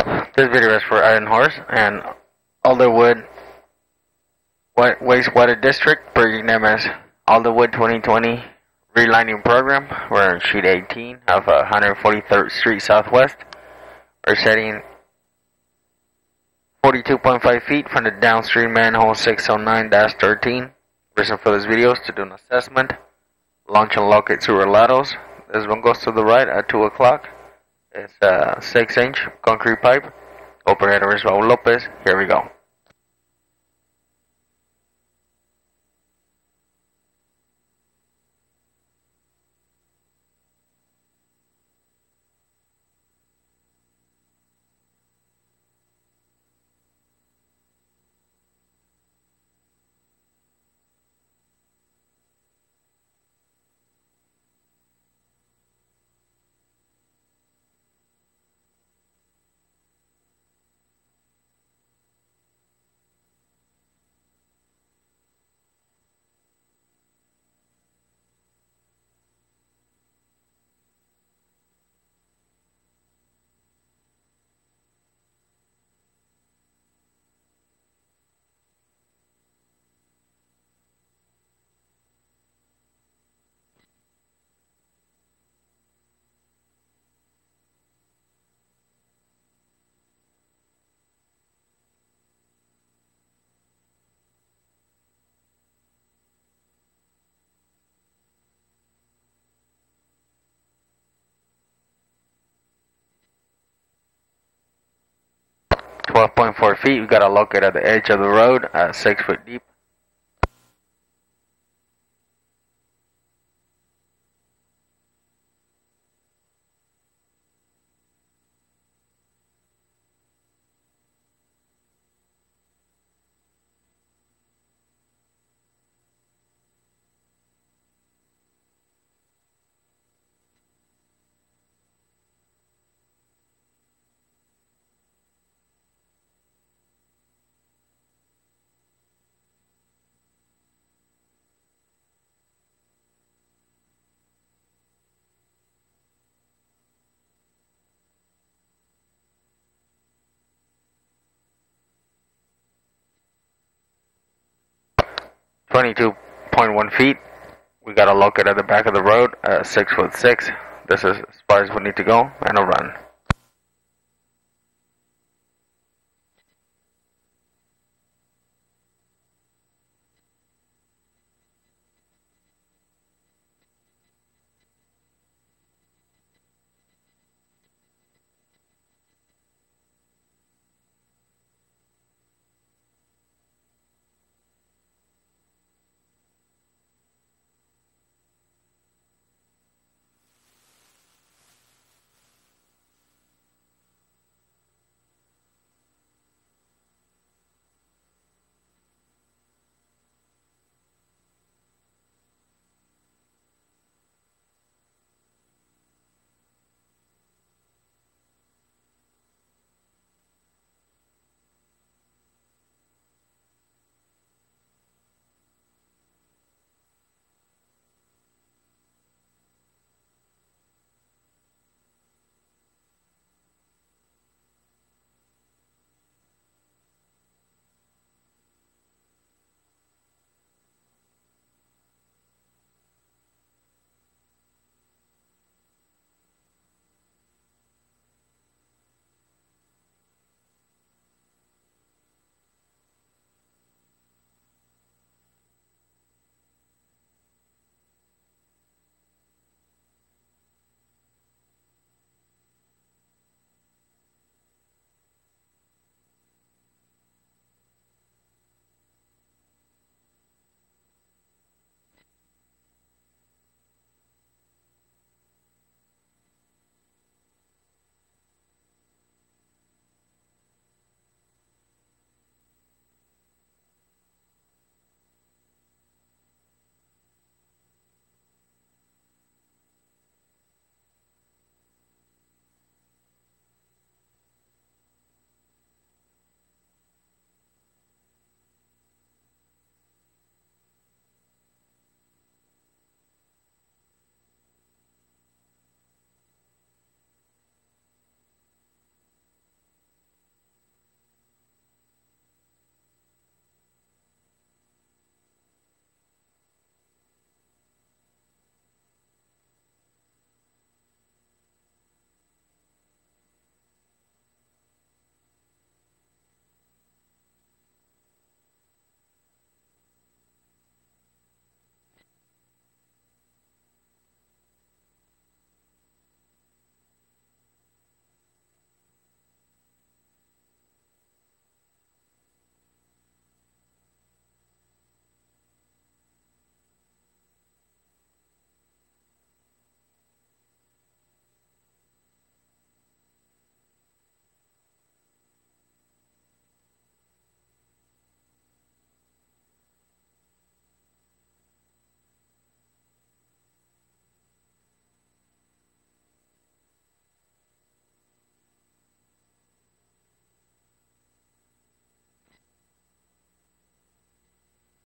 This video is for Iron Horse and Alderwood Wastewater District, project name is Alderwood 2020 Relining Program. We're on sheet 18 of 143rd Street Southwest. We're setting 42.5 feet from the downstream manhole 609-13. Reason for this video is to do an assessment, launch and locate sewer laterals. This one goes to the right at 2 o'clock. It's a 6-inch concrete pipe. Operator is Raul Lopez. Here we go. .4 feet. We gotta locate at the edge of the road at 6 foot deep. .1 feet. We gotta locate at the back of the road at 6'6". This is as far as we need to go, and a run.